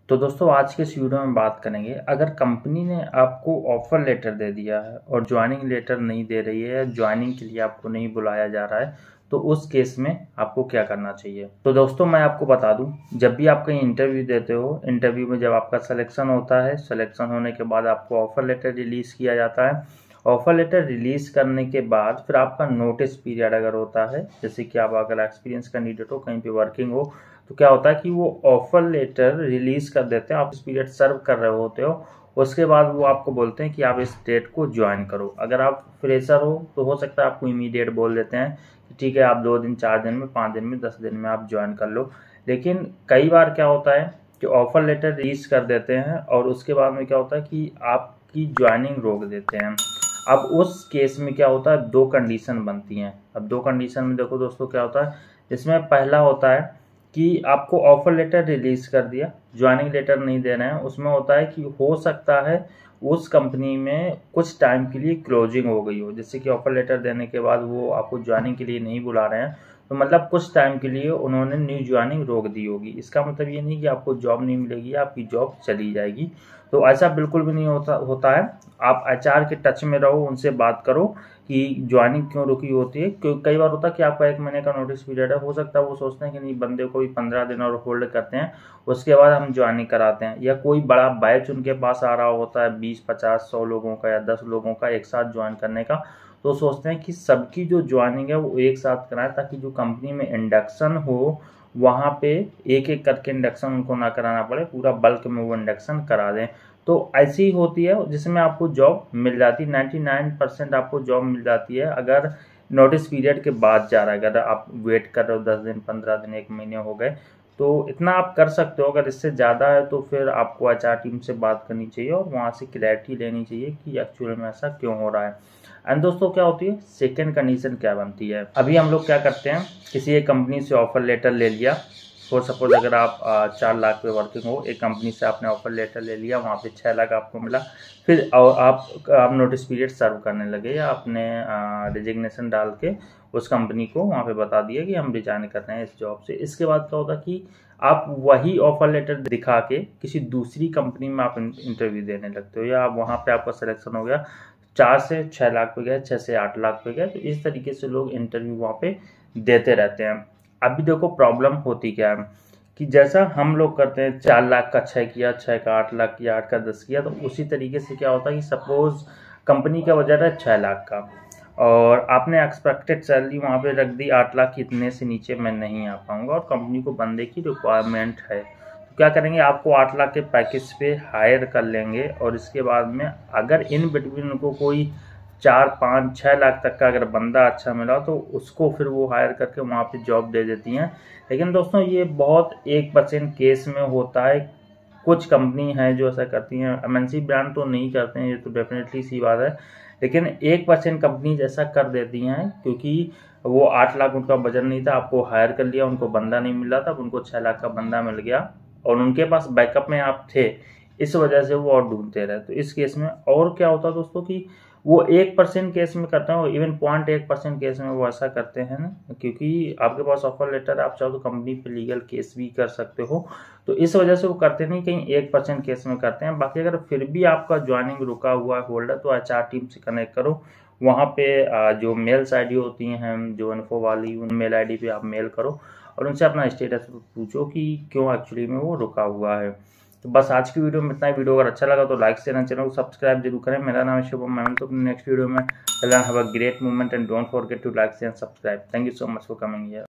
तो दोस्तों आज के इस वीडियो में बात करेंगे, अगर कंपनी ने आपको ऑफर लेटर दे दिया है और ज्वाइनिंग लेटर नहीं दे रही है या ज्वाइनिंग के लिए आपको नहीं बुलाया जा रहा है, तो उस केस में आपको क्या करना चाहिए। तो दोस्तों मैं आपको बता दूं, जब भी आप कहीं इंटरव्यू देते हो, इंटरव्यू में जब आपका सिलेक्शन होता है, सिलेक्शन होने के बाद आपको ऑफर लेटर रिलीज किया जाता है। ऑफर लेटर रिलीज करने के बाद फिर आपका नोटिस पीरियड अगर होता है, जैसे कि आप अगर एक्सपीरियंस कैंडिडेट हो, कहीं पे वर्किंग हो, तो क्या होता है कि वो ऑफर लेटर रिलीज कर देते हैं। आप इस पीरियड सर्व कर रहे होते हो, उसके बाद वो आपको बोलते हैं कि आप इस डेट को ज्वाइन करो। अगर आप फ्रेशर हो तो हो सकता है आपको इमीडिएट बोल देते हैं कि ठीक है, आप 2 दिन 4 दिन में 5 दिन में 10 दिन में आप ज्वाइन कर लो। लेकिन कई बार क्या होता है कि ऑफर लेटर रिलीज कर देते हैं और उसके बाद में क्या होता है कि आपकी ज्वाइनिंग रोक देते हैं। अब उस केस में क्या होता है, 2 कंडीशन बनती हैं। अब 2 कंडीशन में देखो दोस्तों क्या होता है, इसमें पहला होता है कि आपको ऑफर लेटर रिलीज कर दिया, ज्वाइनिंग लेटर नहीं दे रहे हैं। उसमें होता है कि हो सकता है उस कंपनी में कुछ टाइम के लिए क्लोजिंग हो गई हो, जैसे कि ऑफर लेटर देने के बाद वो आपको ज्वाइनिंग के लिए नहीं बुला रहे हैं, तो मतलब कुछ टाइम के लिए उन्होंने न्यू ज्वाइनिंग रोक दी होगी। इसका मतलब ये नहीं कि आपको जॉब नहीं मिलेगी, आपकी जॉब चली जाएगी। तो ऐसा बिल्कुल भी नहीं होता है। आप एचआर के टच में रहो, उनसे बात करो कि ज्वाइनिंग क्यों रुकी होती है। क्योंकि कई बार होता है कि आपका 1 महीने का नोटिस पीरियड है, हो सकता है वो सोचते हैं कि नहीं, बंदे को भी 15 दिन और होल्ड करते हैं, उसके बाद हम ज्वाइनिंग कराते हैं। या कोई बड़ा बैच उनके पास आ रहा होता है 20, 50, 100 लोगों का या 10 लोगों का एक साथ ज्वाइन करने का, तो सोचते हैं कि सबकी जो ज्वाइनिंग है वो एक साथ कराएं, ताकि जो कंपनी में इंडक्शन हो वहाँ पे एक एक करके इंडक्शन उनको ना कराना पड़े, पूरा बल्क में वो इंडक्शन करा दें। तो ऐसी ही होती है जिसमें आपको जॉब मिल जाती है। 99% आपको जॉब मिल जाती है अगर नोटिस पीरियड के बाद जा रहा है। अगर आप वेट कर रहे हो 10 दिन, 15 दिन, 1 महीने हो गए, तो इतना आप कर सकते हो। अगर इससे ज़्यादा है तो फिर आपको एचआर टीम से बात करनी चाहिए और वहाँ से क्लैरिटी लेनी चाहिए कि एक्चुअल में ऐसा क्यों हो रहा है। एंड दोस्तों क्या होती है, सेकेंड कंडीशन क्या बनती है। अभी हम लोग क्या करते हैं, किसी एक कंपनी से ऑफर लेटर ले लिया। फॉर सपोज अगर आप 4 लाख पे वर्किंग हो, एक कंपनी से आपने ऑफर लेटर ले लिया, वहाँ पे 6 लाख आपको मिला। फिर आप नोटिस पीरियड सर्व करने लगे या आपने रिजिग्नेशन डाल के उस कंपनी को वहाँ पे बता दिया कि हम रिजाइन कर रहे हैं इस जॉब से। इसके बाद क्या होता कि आप वही ऑफर लेटर दिखा के किसी दूसरी कंपनी में आप इंटरव्यू देने लगते हो, या आप वहाँ पे आपका सिलेक्शन हो गया, 4 से 6 लाख पे गए, 6 से 8 लाख पे गए। तो इस तरीके से लोग इंटरव्यू वहाँ पे देते रहते हैं। अभी देखो प्रॉब्लम होती क्या है कि जैसा हम लोग करते हैं, 4 लाख का 6 किया, 6 का 8 लाख किया, 8 का 10 किया, तो उसी तरीके से क्या होता है कि सपोज कंपनी का बजट है 6 लाख का और आपने एक्सपेक्टेड सैलरी वहाँ पे रख दी 8 लाख, इतने से नीचे मैं नहीं आ पाऊंगा और कंपनी को बंदे की रिक्वायरमेंट है, तो क्या करेंगे, आपको 8 लाख के पैकेज पे हायर कर लेंगे। और इसके बाद में अगर इन बिटवीन उनको कोई 4, 5, 6 लाख तक का अगर बंदा अच्छा मिला तो उसको फिर वो हायर करके वहाँ पे जॉब दे देती हैं। लेकिन दोस्तों ये बहुत 1% केस में होता है। कुछ कंपनी है जो ऐसा करती हैं, एमएनसी ब्रांड तो नहीं करते हैं, ये तो डेफिनेटली सी बात है। लेकिन 1% कंपनी जैसा कर देती हैं, क्योंकि वो 8 लाख उनका बजट नहीं था, आपको हायर कर लिया, उनको बंदा नहीं मिला था, उनको 6 लाख का बंदा मिल गया और उनके पास बैकअप में आप थे, इस वजह से वो और ढूंढते रहे। तो इस केस में और क्या होता है दोस्तों कि वो 1% केस में करते हैं, इवन 0.1% केस में वो ऐसा करते हैं ना, क्योंकि आपके पास ऑफर लेटर है, आप चाहो तो कंपनी पे लीगल केस भी कर सकते हो। तो इस वजह से वो करते नहीं, कहीं 1% केस में करते हैं। बाकी अगर फिर भी आपका ज्वाइनिंग रुका हुआ है, होल्ड है, तो एचआर टीम से कनेक्ट करो। वहाँ पे जो मेल्स आईडी होती हैं जो इन्फो वाली, उन मेल आईडी पे आप मेल करो और उनसे अपना स्टेटस पूछो कि क्यों एक्चुअली में वो रुका हुआ है। तो बस आज की वीडियो में इतना ही। वीडियो अगर अच्छा लगा तो लाइक शेयर, चैनल को सब्सक्राइब जरूर करें। मेरा नाम है शुभम, मैं मिलता हूं नेक्स्ट वीडियो में। Have a great moment and don't forget to like share subscribe. Thank you so much for coming here.